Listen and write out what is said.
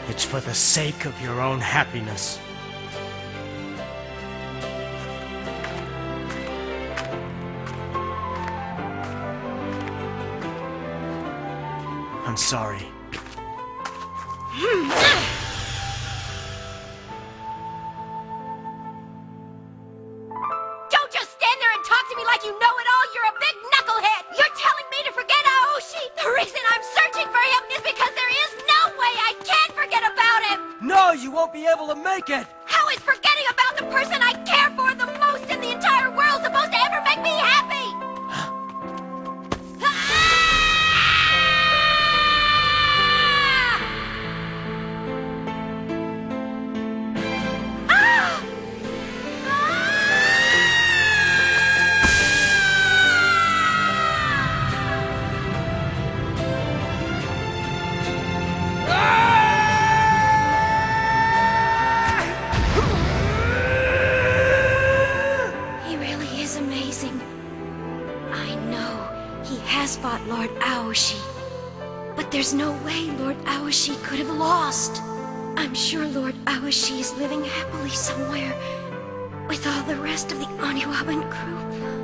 It's for the sake of your own happiness. I'm sorry. Don't just stand there and talk to me like you know it all. You're a big knucklehead. You're telling me to forget Aoshi. The reason I'm searching for him is because there is no way I can forget about him. No, you won't be able to make it! How is forgetting about the person I care for the most in the entire world supposed to ever make me happy? Fought Lord Aoshi. But there's no way Lord Aoshi could have lost. I'm sure Lord Aoshi is living happily somewhere with all the rest of the Oniwaban group.